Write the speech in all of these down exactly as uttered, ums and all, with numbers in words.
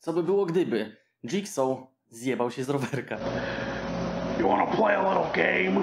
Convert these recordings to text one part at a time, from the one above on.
Co by było gdyby Jigsaw zjebał się z rowerka? You wanna play a little game?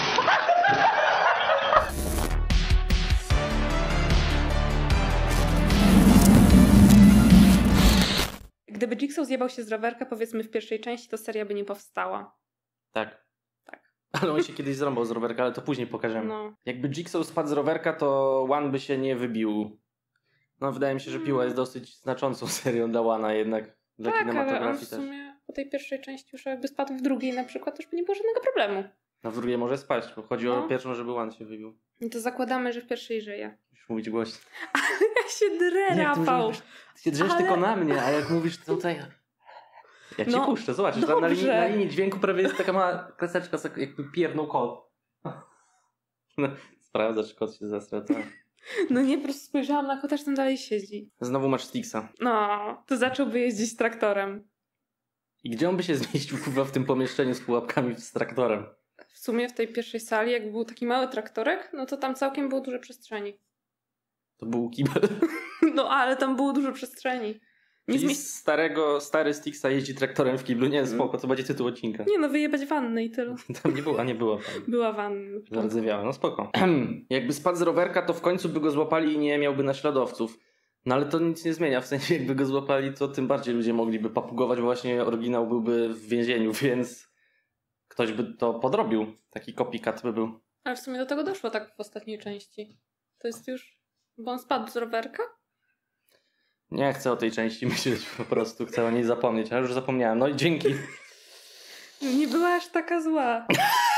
Gdyby Jigsaw zjebał się z rowerka, powiedzmy w pierwszej części, to seria by nie powstała. Tak. Tak. Ale on się kiedyś zrąbał z rowerka, ale to później pokażemy. No. Jakby Jigsaw spadł z rowerka, to One by się nie wybił. No wydaje mi się, że Piła jest dosyć znaczącą serią dla One'a jednak. Dla Tak, ale on kinematografii w też. sumie po tej pierwszej części już jakby spadł w drugiej na przykład, to już by nie było żadnego problemu. No w drugiej może spaść, bo chodzi No. o pierwszą, żeby One się wybił. No to zakładamy, że w pierwszej żyje. Musisz mówić głośno. Ja się drę, Nie, ty Rafał. mówisz- Ty się drzesz Ale- tylko na mnie, a jak mówisz tutaj... Ja ci No, puszczę, zobaczysz, tam na linii, dobrze. na linii dźwięku prawie jest taka mała kreseczka, jakby piernął kot. No, sprawdza, czy kot się zasra. To... No nie, po prostu spojrzałam na kota, że tam dalej siedzi. Znowu masz Stixa. No, to zacząłby jeździć traktorem. I gdzie on by się zmieścił kurwa, w tym pomieszczeniu z pułapkami z traktorem? W sumie w tej pierwszej sali, jak był taki mały traktorek, no to tam całkiem było dużo przestrzeni. To był kibel. No ale tam było dużo przestrzeni. Nie, Czyli zmieś... starego, stary Stixa jeździ traktorem w kiblu. Nie, spoko, to będzie tytuł odcinka. nie no, wyjebać wannę i tyle. Tam nie było, a nie było tam. Była wanna. Zardzewiałe, no spoko. Jakby spadł z rowerka, to w końcu by go złapali i nie miałby naśladowców. No ale to nic nie zmienia, w sensie jakby go złapali, to tym bardziej ludzie mogliby papugować, bo właśnie oryginał byłby w więzieniu, więc ktoś by to podrobił. Taki copycat by był. Ale w sumie do tego doszło tak w ostatniej części. To jest już... Bo on spadł z rowerka? Nie chcę o tej części myśleć po prostu, chcę o niej zapomnieć, a już zapomniałem. No i dzięki. Nie była aż taka zła.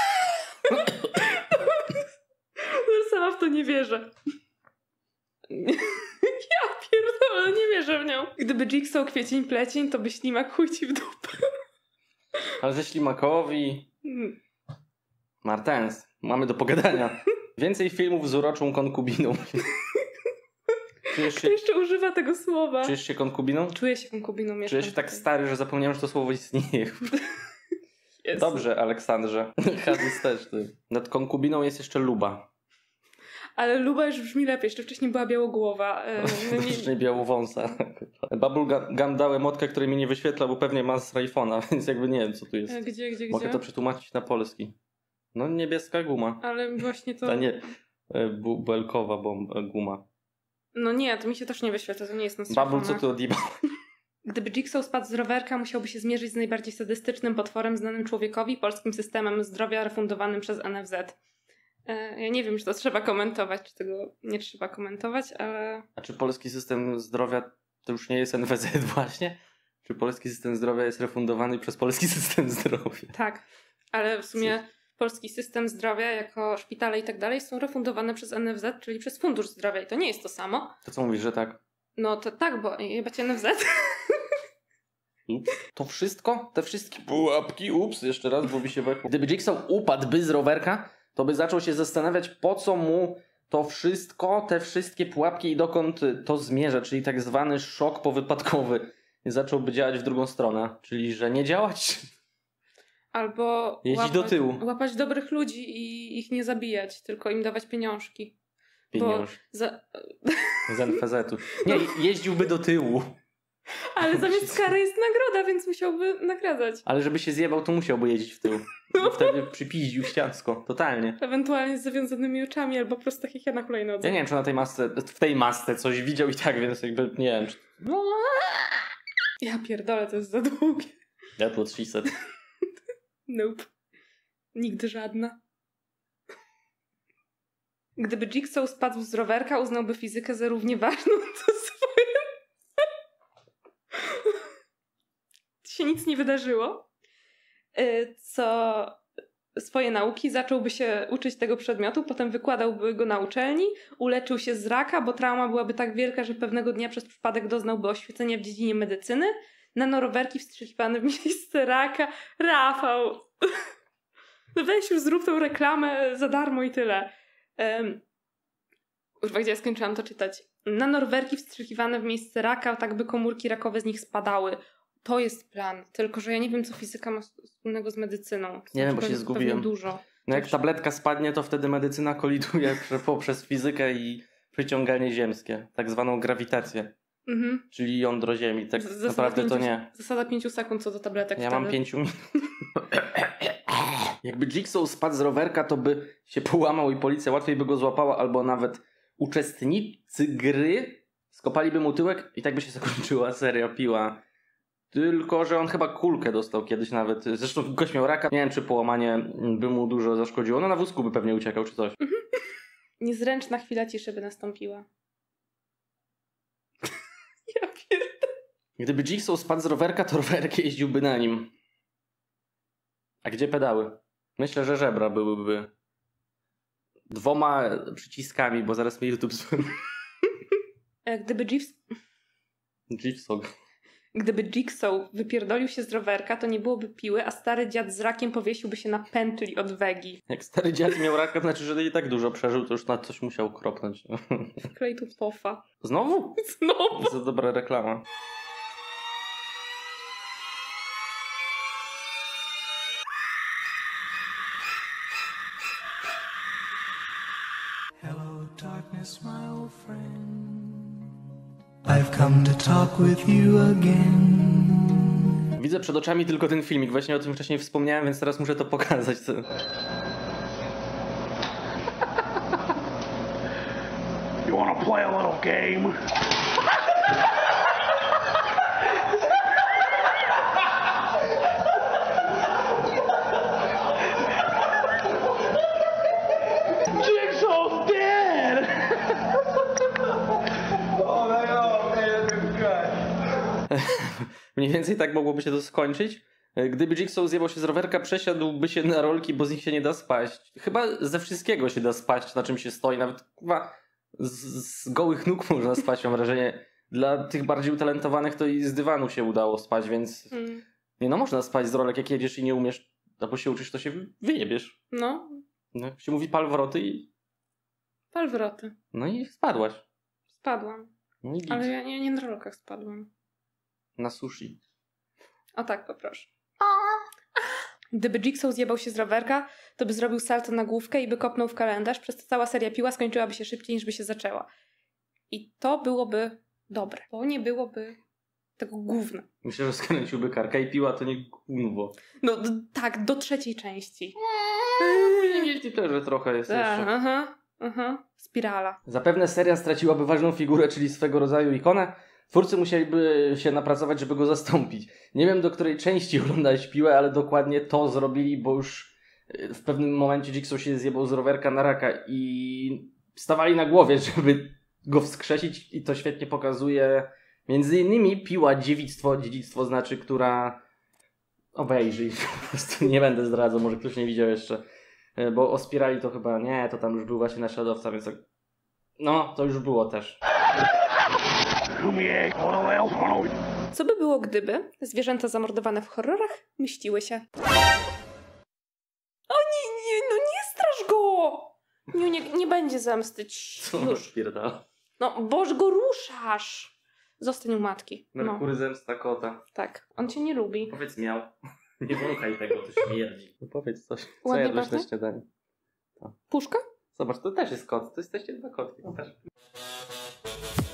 Już sama w to nie wierzę. Ja pierdolę, nie wierzę w nią. Gdyby Jigsaw kwiecień plecień, to by ślimak chuj ci w dupę. Ale ze Ślimakowi... Mm. Martens, mamy do pogadania. Więcej filmów z uroczą konkubiną. Czujesz Kto się, jeszcze używa tego słowa? czujesz się konkubiną? Czuję się konkubiną. mieszkam Czujesz się tak tutaj. stary, że zapomniałem, że to słowo istnieje. Jezu. Dobrze, Aleksandrze. Hadys też ty. Nad konkubiną jest jeszcze Luba. Ale Luba już brzmi lepiej. Jeszcze wcześniej była białogłowa. E, no nie- Wcześniej białowąsa. Bubblegum dał emotkę, której mi nie wyświetla, bo pewnie ma z iPhone'a, więc jakby nie wiem, co tu jest. e, Gdzie, gdzie, Mogę gdzie? to przetłumaczyć na polski. No niebieska guma. Ale właśnie to... To nie e, bu, belkowa bom, e, guma. No nie, to mi się też nie wyświetla. To nie jest na Bubble, co smartfonach. ty odjebał? Gdyby Jigsaw spadł z rowerka, musiałby się zmierzyć z najbardziej sadystycznym potworem znanym człowiekowi, polskim systemem zdrowia refundowanym przez N F Z. E, Ja nie wiem, czy to trzeba komentować, czy tego nie trzeba komentować, ale A czy polski system zdrowia to już nie jest N F Z właśnie? Czy polski system zdrowia jest refundowany przez polski system zdrowia? tak. Ale w sumie polski system zdrowia jako szpitale i tak dalej są refundowane przez N F Z, czyli przez Fundusz Zdrowia i to nie jest to samo. To co mówisz, że tak? No to tak, bo chyba cię N F Z. Ups. To wszystko? Te wszystkie pułapki? Ups, jeszcze raz, bo mi się wepło. Gdyby Jigsaw upadłby z rowerka, to by zaczął się zastanawiać, po co mu to wszystko, te wszystkie pułapki i dokąd to zmierza, czyli tak zwany szok powypadkowy. I zacząłby działać w drugą stronę, czyli że nie działać. Albo Jeździć łapać, do tyłu. łapać dobrych ludzi i ich nie zabijać, tylko im dawać pieniążki. Bo Pieniądz za... z N F Z-u. Nie, jeździłby do tyłu. Ale zamiast kary jest nagroda, więc musiałby nagradzać. Ale żeby się zjebał, to musiałby jeździć w tył. I wtedy przypiździł ściansko. Totalnie. Ewentualnie z zawiązanymi oczami, albo po prostu tak jak ja na hulajnodze. Ja nie wiem, czy na tej masce, w tej masce coś widział i tak, więc jakby nie wiem. Czy... Ja pierdolę, to jest za długie. That was she said. Nope. Nigdy żadna. Gdyby Jigsaw spadł z rowerka, uznałby fizykę za równie ważną co swoje... się nic nie wydarzyło. Y, Co swoje nauki, zacząłby się uczyć tego przedmiotu, potem wykładałby go na uczelni, uleczył się z raka, bo trauma byłaby tak wielka, że pewnego dnia przez przypadek doznałby oświecenia w dziedzinie medycyny. Nanorowerki wstrzykiwane w miejsce raka. Rafał! Weź już zrób tą reklamę za darmo i tyle. Um, Kurwa, gdzie ja skończyłam to czytać? Nanorowerki wstrzykiwane w miejsce raka, tak by komórki rakowe z nich spadały. To jest plan. Tylko, że ja nie wiem, co fizyka ma wspólnego z medycyną. To Nie wiem, bo pewnie- się zgubiłem. pewnie dużo. No jak Też. tabletka spadnie, to wtedy medycyna koliduje prze- poprzez fizykę i przyciąganie ziemskie. Tak zwaną grawitację. Mhm. Czyli jądro ziemi. Tak Z- naprawdę pięciu, to nie. Zasada pięciu sekund co do tabletek. Ja wtedy. mam pięciu minut. Jakby Jigsaw spadł z rowerka, to by się połamał i policja łatwiej by go złapała, albo nawet uczestnicy gry skopaliby mu tyłek i tak by się zakończyła seria Piła. Tylko że on chyba kulkę dostał kiedyś nawet. Zresztą gość miał raka. Nie wiem, czy połamanie by mu dużo zaszkodziło. No na wózku by pewnie uciekał, czy coś. Niezręczna chwila ciszy by nastąpiła. Ja pierdolę. Gdyby Jigsaw spadł z rowerka, to rowerek jeździłby na nim. A gdzie pedały? Myślę, że żebra byłyby dwoma przyciskami, bo zaraz mnie YouTube zły. E, Gdyby Jigsaw... Jigsaw. Gdyby Jigsaw wypierdolił się z rowerka, to nie byłoby piły, a stary dziad z rakiem powiesiłby się na pętli od wegi. Jak stary dziad miał raka, to znaczy, że i tak dużo przeżył, to już na coś musiał kropnąć. Wklej tu pofa. Znowu? Znowu? Za dobra reklama. Hello, darkness, my old friend. I've come to talk with you again. Widzę przed oczami tylko ten filmik. Właśnie o tym wcześniej wspomniałem, więc teraz muszę to pokazać. You wanna play a little game? Jigsaw's dead! Mniej więcej tak mogłoby się to skończyć. Gdyby Jigsaw zjebał się z rowerka, przesiadłby się na rolki, bo z nich się nie da spaść. Chyba ze wszystkiego się da spaść, na czym się stoi. Nawet chyba z, z gołych nóg można spać, mam wrażenie. Dla tych bardziej utalentowanych to i z dywanu się udało spać, więc Mm. nie no, można spać z rolek, jak jedziesz i nie umiesz, albo się uczysz, to się wyjebiesz. No, No, jak się mówi pal wroty i palwroty. no i spadłaś. Spadłam. No i git. Ale ja nie, nie na rolkach spadłam. Na sushi. O tak, poproszę. Gdyby Jigsaw zjebał się z rowerka, to by zrobił salto na główkę i by kopnął w kalendarz, przez to cała seria Piła skończyłaby się szybciej niż by się zaczęła. I to byłoby dobre, bo nie byłoby tego gówna. Myślę, że skręciłby karka i Piła to nie gówno. No d- tak, do trzeciej części. Jeśli też, że trochę jest Tak, jeszcze. aha, aha. Spirala. Zapewne seria straciłaby ważną figurę, czyli swego rodzaju ikonę. Twórcy musieliby się napracować, żeby go zastąpić. Nie wiem, do której części oglądałeś Piłę, ale dokładnie to zrobili, bo już w pewnym momencie Jigsaw się zjebał z rowerka na raka i stawali na głowie, żeby go wskrzesić i to świetnie pokazuje między innymi Piła Dziewictwo, dziedzictwo znaczy, która obejrzyj, po prostu nie będę zdradzał, może ktoś nie widział jeszcze, bo o Spirali to chyba nie, to tam już był właśnie naśladowca, więc tak, no, to już było też. Co by było, gdyby zwierzęta zamordowane w horrorach mściły się? O nie, nie, no nie straż go! Nie, nie, nie będzie zemsty. Co Już. pierdala? No, boż go ruszasz! Zostań u matki. No, Merkury zemsta kota. tak. On cię nie lubi. Powiedz miał. Nie wąchaj tego, to śmierdzi. No powiedz coś. Co Ładnie jadłeś na pachnie? śniadanie? Puszka? Zobacz, to też jest kot. To jesteście dwa kotki. To też.